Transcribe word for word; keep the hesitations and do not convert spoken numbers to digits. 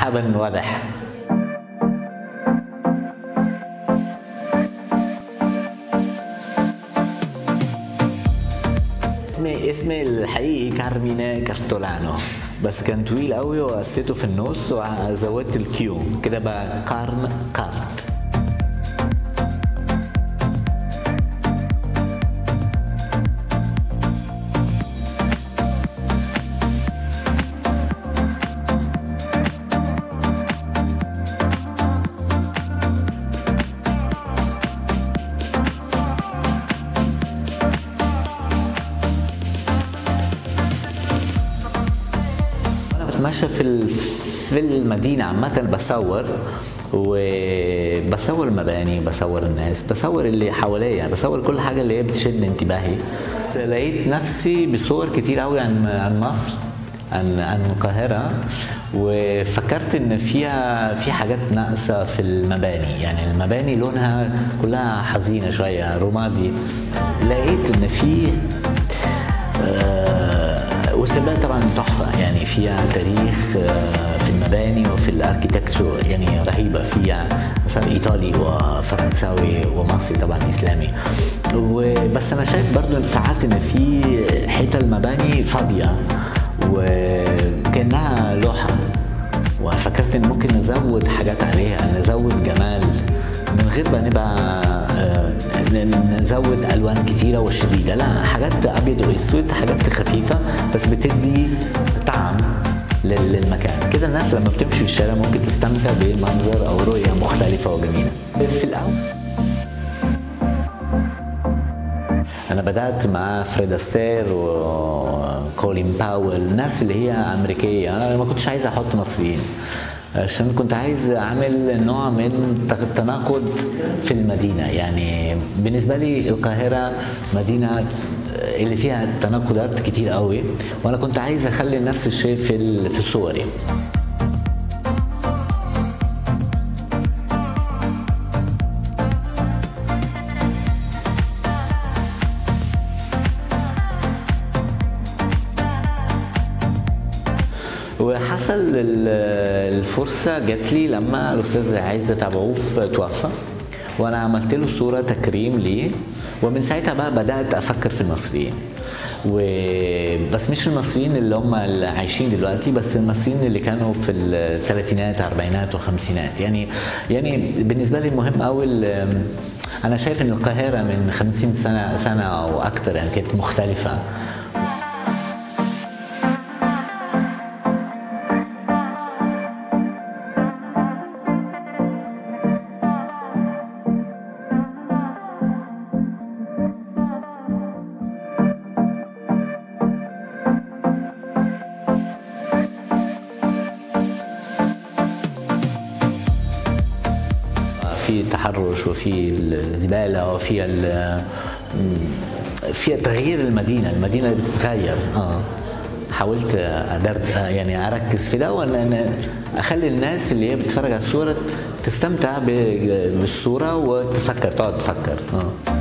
حابب واضح. اسمي اسمي الحقيقي كارمينا كارتولانو، بس كان طويل قوي وقسيته في النص وزودت الكيو كده بقى قارن كارت. ماشي في في المدينة عامة بصور، وبصور مباني، بصور الناس، بصور اللي حواليا، بصور كل حاجة اللي هي بتشد انتباهي. لقيت نفسي بصور كتير قوي عن عن مصر، عن عن القاهرة، وفكرت ان فيها في حاجات ناقصة في المباني، يعني المباني لونها كلها حزينة شوية رمادي. لقيت ان في والسباق طبعا تحفه، يعني فيها تاريخ في المباني وفي الاركيتكتشر يعني رهيبه، فيها مثلا ايطالي وفرنساوي ومصري طبعا اسلامي. وبس انا شايف برضو ساعات ان في حته المباني فاضيه وكانها لوحه، وفكرت ان ممكن نزود حاجات عليها، نزود جمال من غير ما نبقى نزود الوان كتيره وشديده، لا حاجات ابيض واسود، حاجات خفيفه بس بتدي طعم للمكان كده. الناس لما بتمشي في الشارع ممكن تستمتع بالمنظر او رؤيه مختلفه وجميله. في الاول انا بدات مع فريد استير وكولين باول، الناس اللي هي امريكيه. انا ما كنتش عايز احط مصريين عشان كنت عايز اعمل نوع من التناقض في المدينه. يعني بالنسبه لي القاهره مدينه اللي فيها تناقضات كتير قوي، وانا كنت عايز اخلي نفس الشيء في في صوري. وحصل الفرصة جات لي لما الأستاذ عزت أبو عوف توفى، وأنا عملت له صورة تكريم ليه، ومن ساعتها بقى بدأت أفكر في المصريين، وبس مش المصريين اللي هم اللي عايشين دلوقتي، بس المصريين اللي كانوا في الثلاثينات أربعينات وخمسينات. يعني يعني بالنسبة لي المهم أوي، أنا شايف إن القاهرة من خمسين سنة سنة أو أكتر يعني كانت مختلفة. في تحرش وفي الزباله وفي في تغيير المدينه، المدينه اللي بتتغير. اه حاولت أدرد يعني اركز في ده، وان اخلي الناس اللي هي بتتفرج على الصوره تستمتع بالصوره وتفكر، تقعد تفكر. اه